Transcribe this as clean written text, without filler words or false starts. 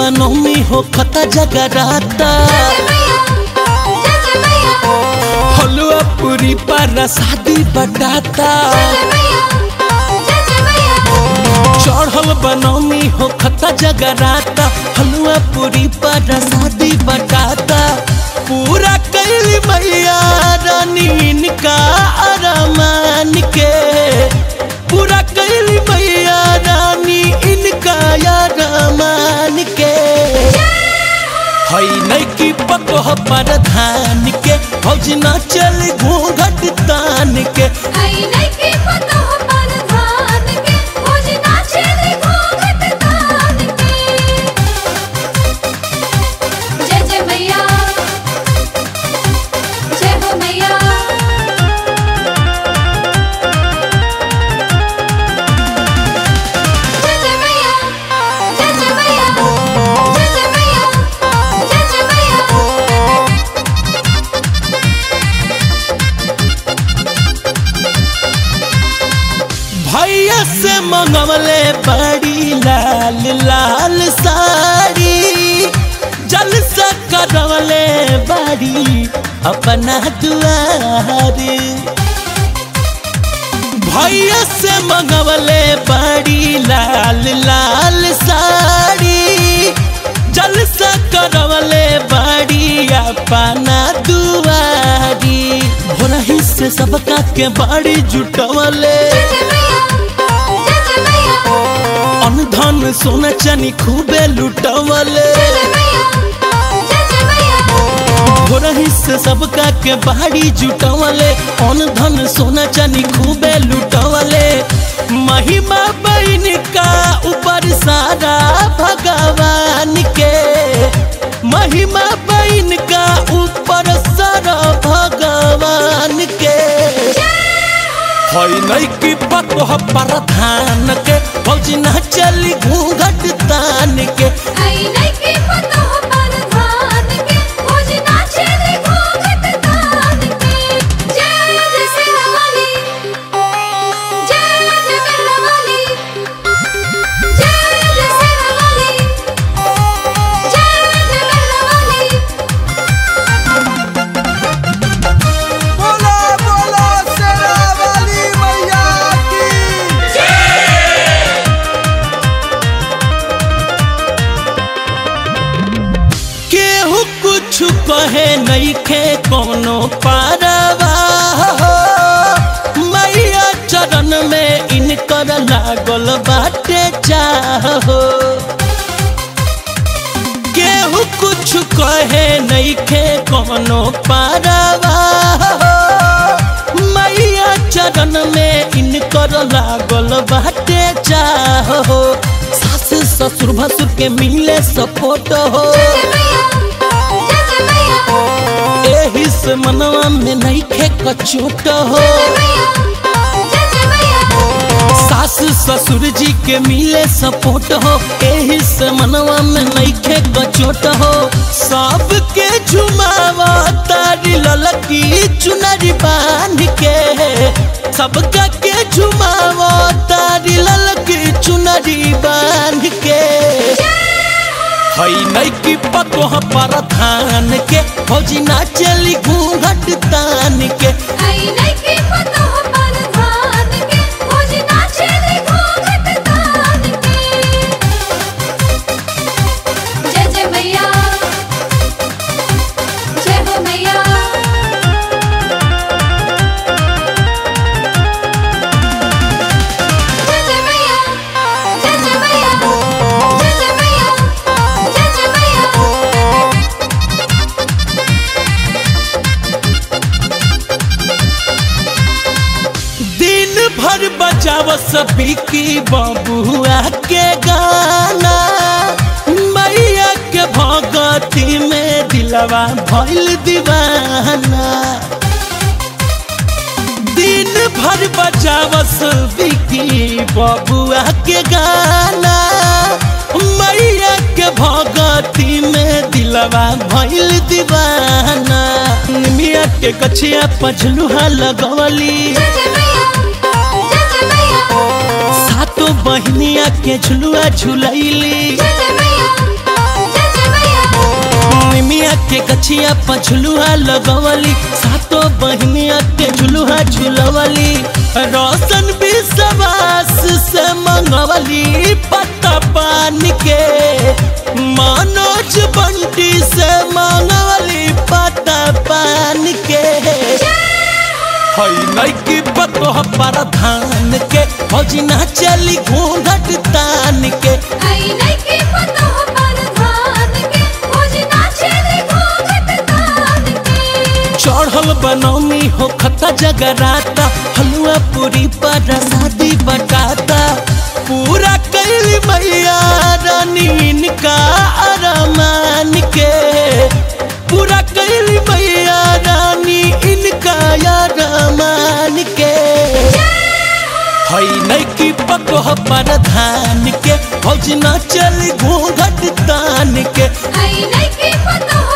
बनौमी हो खता जगराता, हलवा पूरी पर शादी बटाता। चढ़ल बनौमी हो खता जगराता, हलवा पूरी पर शादी बटाता। पूरा कैली मैया रानी इनका अरमान के, पूरा कैली मैया रानी इनका अरमान के। हई नहीं की पतो पर धान के, फौज न चल घूंघट तान के। हई नहीं की पतो पर धान के, फौज न चल घूंघट तान के। जय जय मैया, जय हो मैया। जय जय मैया, जय जय मैया, जय जय मैया, जय जय मैया। भैया से मंगवले बड़ी लाल लाल साड़ी, जलसा करवले बड़ी अपना दुआरी। भैया से मंगवले बड़ी लाल लाल साड़ी, जलसा करवले बड़ी अपना दुआरी। भोरही से सबका के बड़ी जुटवले, अनधन सोना चनी खूबे लुटवले। भोरही से सबका के बाड़ी जुटवले, अनधन सोना चनी खूबे लुटवले। महिमा बहन का ऊपर सारा भगवान के, महिमा बहन का ऊपर सारा भगवान के। हई नहीं की पतो पर धान के, फौज न चली घूंघट तान के। हई नहीं की पतो पर धान के, फौज न चली घूंघट तान के। जय जय सेना वाली, जय जय मेहरा वाली, जय जय सेना वाली, जय जय मेहरा वाली। बोला बोला सेना वाली मैया की। केहू कुछ कहे नहीं खे कोनो पारवा हो, मैया चरण में इनकर लागल बाटे चाहो। केहू कुछ कहे नहीं खे कोनो पारवा हो, मैया चरण में इनकर लागल बाटे चाहो। सास ससुर भसुर के मिले सपोर्ट हो, एही से मनवा में नहीं खे कचोट हो। सास ससुर जी के मिले सपोर्ट हो, एही से मनवा में नहीं खे कचोट हो। सबके झुमावा तारी ललकी चुनरी बांध के, सबका के झुमावा तारी ललकी चुनरी बांध के। हई नहीं की पतो पर धान के, फौजी ना चली घूंघट तान के। हई नहीं की पतो पर धान के, फौज न चली घूंघट तान के। जय जय मैया, जय हो मैया। जय जय मैया, जय जय मैया, जय जय मैया, जय जय मैया। दिन भर बजाव सभी की बबुआ के गाना, मैया के भगती में दिलवा भइल दीवाना। दिन भर बजावस विकी बबुआ के गाना, मैया के भगती में दिलवा भइल दीवाना। मिया के कछिया पछलुहा लगवली, सातों बहनिया के झुलुआ झुलैली। निमिया के गछिया पर झुलुआ लगवली, सातों बहनिया के झुलुआ झुलवली। रोशन विश्वास से मंगवली पत्ता पान के, मनोज बंटी से मंगवली पत्ता पान के। हई नैकी बतोह प्रधान के, फौजी ना चली घूंघट तान के। हई नइखे पतोह प्रधान के, फौजी ना चली घूंघट तान के। चढ़ल बनौमी हो खता जगराता, हलुआ पूरी पर शादी बटाता। पूरा कैली मैया रानी इनका अरमान के, पूरा कैली मैया रानी इनका अरमान के। हई नैकी पतोह प्रधान के, फौजी ना चली घूंघट तान के। हई नइखे पतोह